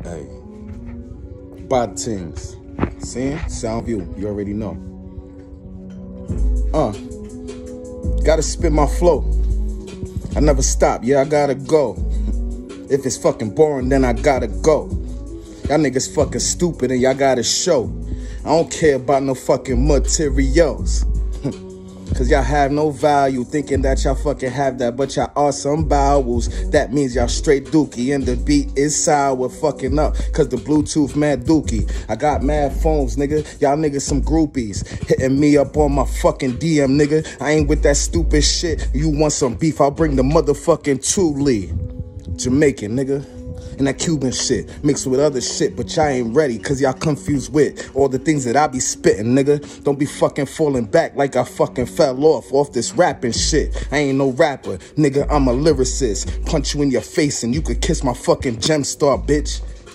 Hey, bad things. See? Soundview, you already know. Gotta spit my flow. I never stop, yeah, I gotta go. If it's fucking boring, then I gotta go. Y'all niggas fucking stupid and y'all gotta show. I don't care about no fucking materials. Cause y'all have no value, thinking that y'all fucking have that, but y'all are some bowels. That means y'all straight dookie, and the beat is sour, fucking up, cause the Bluetooth mad dookie. I got mad phones, nigga, y'all niggas some groupies, hitting me up on my fucking DM, nigga. I ain't with that stupid shit. You want some beef, I'll bring the motherfucking Thule. Jamaican, nigga. And that Cuban shit, mixed with other shit, but y'all ain't ready, cause y'all confused with all the things that I be spitting, nigga. Don't be fucking falling back like I fucking fell off this rapping shit. I ain't no rapper, nigga, I'm a lyricist. Punch you in your face and you could kiss my fucking gem star, bitch.